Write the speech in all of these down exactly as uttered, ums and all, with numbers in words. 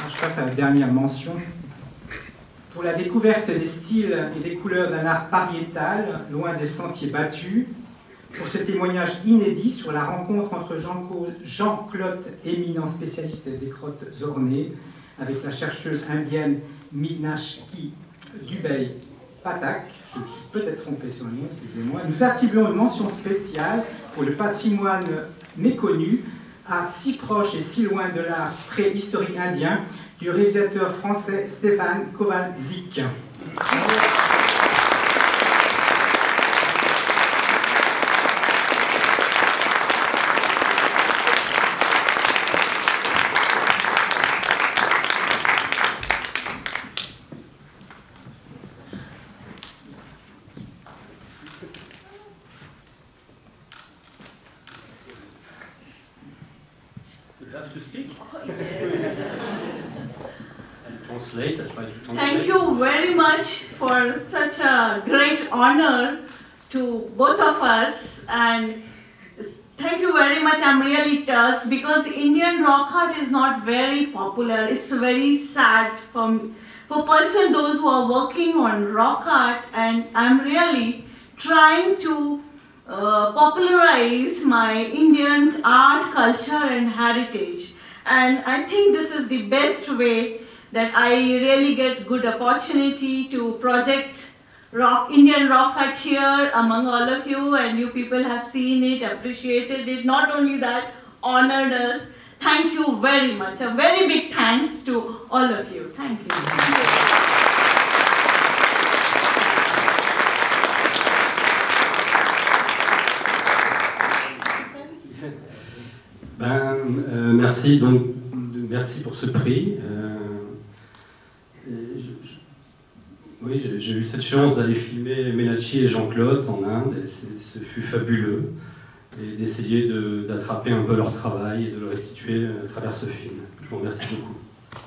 Je passe à la dernière mention. Pour la découverte des styles et des couleurs d'un art pariétal, loin des sentiers battus, pour ce témoignage inédit sur la rencontre entre Jean-Claude, éminent spécialiste des grottes ornées, avec la chercheuse indienne Meenakshi Dubey Pathak, je me suis peut-être trompé sur le nom, excusez-moi, nous attribuons une mention spéciale pour le patrimoine méconnu, à si proche et si loin de l'art préhistorique indien, du réalisateur français Stéphane Kowalczyk. To speak. And translate, I try to translate. Thank you very much for such a great honor to both of us, and thank you very much. I'm really touched because Indian rock art is not very popular. It's very sad for for person those who are working on rock art, and I'm really trying to Uh, popularize my Indian art, culture and heritage, and I think this is the best way that I really get good opportunity to project rock, Indian rock art here among all of you, and you people have seen it, appreciated it, not only that, honored us. Thank you very much. A very big thanks to all of you. Thank you. Thank you. Ben, euh, merci, donc, merci pour ce prix. Euh, je, je, oui, j'ai eu cette chance d'aller filmer Meenakshi et Jean-Claude en Inde, et ce fut fabuleux, et d'essayer d'attraper un peu leur travail et de le restituer à travers ce film. Je vous remercie beaucoup.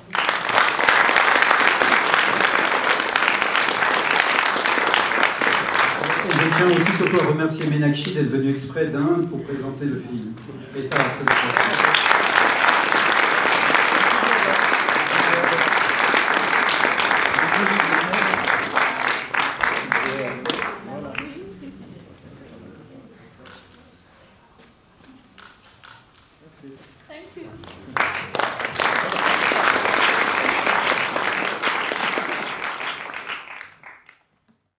Je tiens aussi surtout à remercier Meenakshi d'être venu exprès d'Inde pour présenter le film. Et ça, après,